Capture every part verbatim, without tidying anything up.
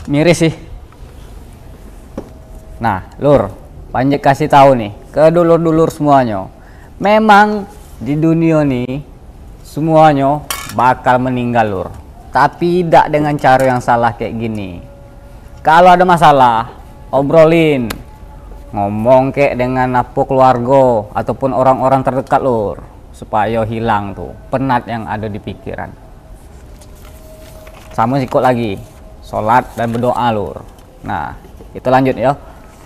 Miris sih. Nah, Lur, Panjek kasih tahu nih ke dulur-dulur semuanya. Memang di dunia nih semuanya bakal meninggal, Lur. Tapi tidak dengan cara yang salah kayak gini. Kalau ada masalah, obrolin. Ngomong kayak dengan apa keluarga ataupun orang-orang terdekat, Lur, supaya hilang tuh penat yang ada di pikiran. Sama sikut lagi, sholat dan berdoa, Lur. Nah, itu lanjut ya.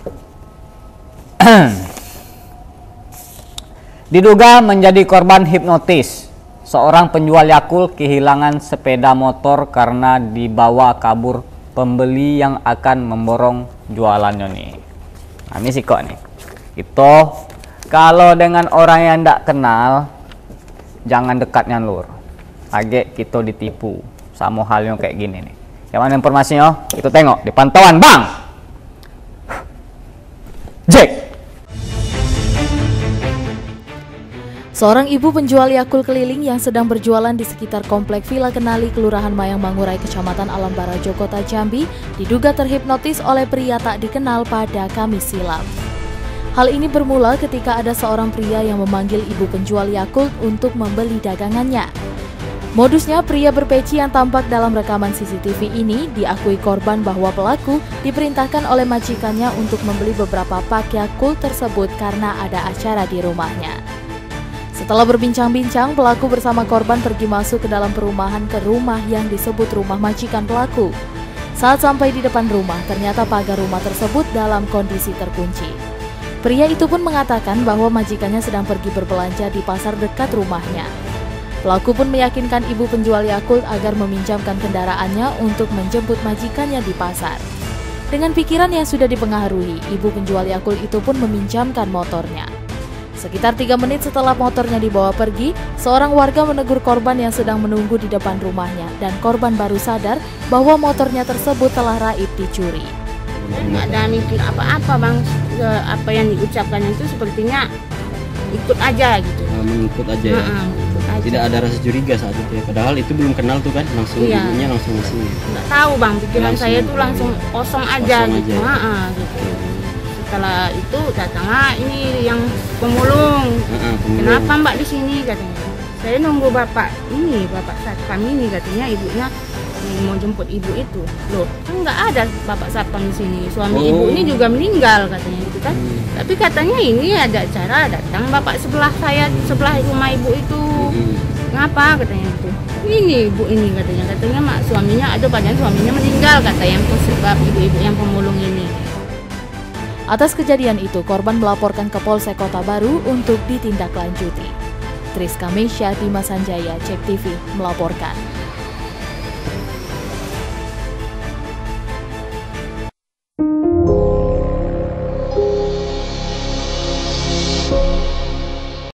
Diduga menjadi korban hipnotis, seorang penjual Yakult kehilangan sepeda motor karena dibawa kabur pembeli yang akan memborong jualannya nih. Nah, ini sih kok nih. Itu kalau dengan orang yang tidak kenal, jangan dekatnya, Lur. Agak kita ditipu sama hal yang kayak gini nih. Yang mana informasinya? Itu tengok di pantauan Bang Jack. Seorang ibu penjual Yakult keliling yang sedang berjualan di sekitar Komplek Villa Kenali, Kelurahan Mayang Mangurai, Kecamatan Alam Barajo, Kota Jambi, diduga terhipnotis oleh pria tak dikenal pada Kamis silam. Hal ini bermula ketika ada seorang pria yang memanggil ibu penjual Yakult untuk membeli dagangannya. Modusnya, pria berpeci yang tampak dalam rekaman C C T V ini diakui korban bahwa pelaku diperintahkan oleh majikannya untuk membeli beberapa pak Yakult tersebut karena ada acara di rumahnya. Setelah berbincang-bincang, pelaku bersama korban pergi masuk ke dalam perumahan ke rumah yang disebut rumah majikan pelaku. Saat sampai di depan rumah, ternyata pagar rumah tersebut dalam kondisi terkunci. Pria itu pun mengatakan bahwa majikannya sedang pergi berbelanja di pasar dekat rumahnya. Pelaku pun meyakinkan ibu penjual Yakult agar meminjamkan kendaraannya untuk menjemput majikannya di pasar. Dengan pikiran yang sudah dipengaruhi, ibu penjual Yakult itu pun meminjamkan motornya. Sekitar tiga menit setelah motornya dibawa pergi, seorang warga menegur korban yang sedang menunggu di depan rumahnya dan korban baru sadar bahwa motornya tersebut telah raib dicuri. Nggak ada mikir apa-apa, Bang. Apa yang diucapkan itu sepertinya ikut aja gitu. Nah, mengikut aja ya. Nah, ikut aja. Tidak ada rasa curiga saat itu ya. Padahal itu belum kenal tuh kan, langsung iya. ibunya langsung ngasih. Nggak tahu, Bang. Pikiran langsung, saya tuh langsung kosong aja kosong gitu. Aja. Nah, gitu. Setelah itu datanglah ini yang pemulung. Nah, pemulung. Kenapa Mbak di sini katanya? Saya nunggu bapak ini, bapak satpam ini katanya ibunya mau jemput ibu itu. Loh, kan nggak ada bapak satpam di sini. Suami oh. ibu ini juga meninggal katanya gitu kan. Hmm. Tapi katanya ini ada acara datang bapak sebelah saya, sebelah rumah ibu itu. Hmm. Ngapa katanya itu? Ini ibu ini katanya, katanya mak suaminya ada padahal suaminya meninggal kata yang sebab ibu-ibu yang pemulung ini. Atas kejadian itu, korban melaporkan ke Polsek Kota Baru untuk ditindaklanjuti. Tris Kamesya, Dimas Sanjaya, Cek T V melaporkan.